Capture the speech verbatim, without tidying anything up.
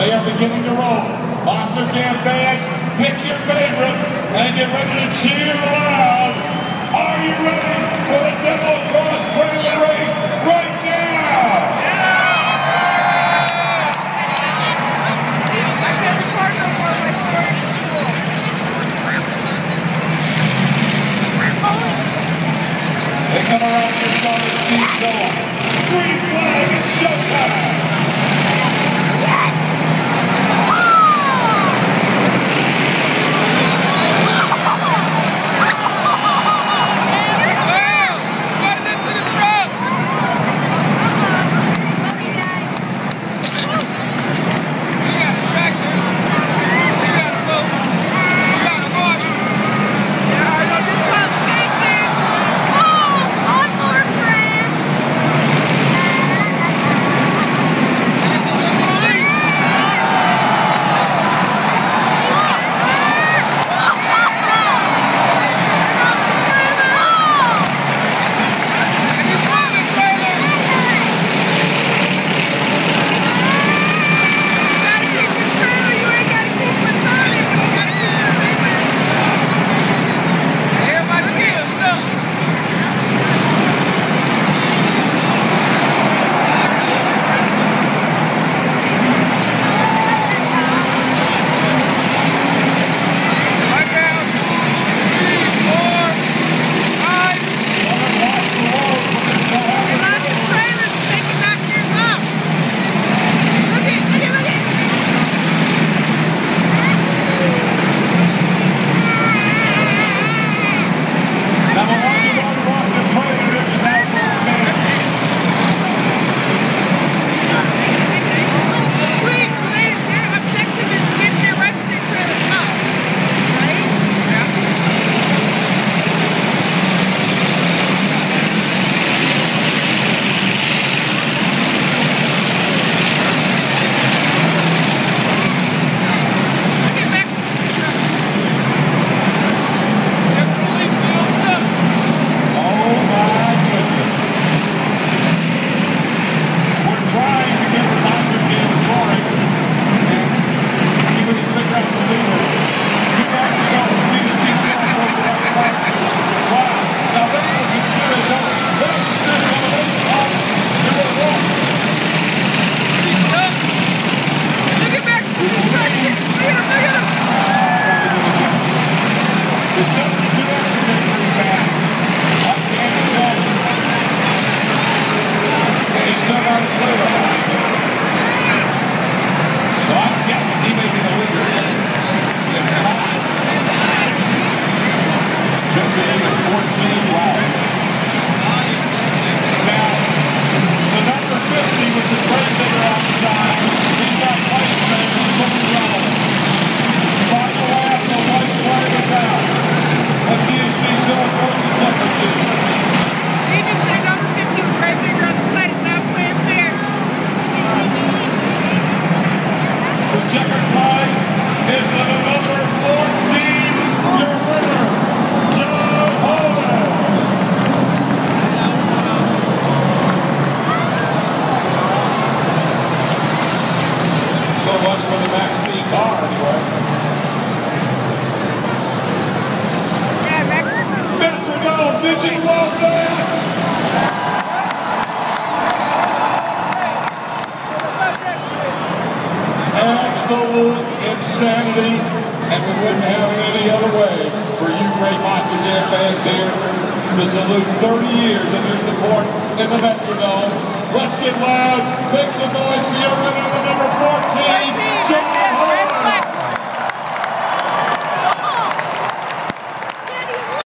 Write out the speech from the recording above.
They are beginning to roll. Monster Jam fans, pick your favorite and get ready to cheer loud. Are you ready for the Devil Cross Trailer Race right now? I can't record no more. My story is cool. They come around your starter's speed zone. Green flag, it's showtime. Absolute insanity, and we wouldn't have it any other way for you great Monster Jam fans here to salute thirty years of your support in the Metrodome. Let's get loud, make some noise.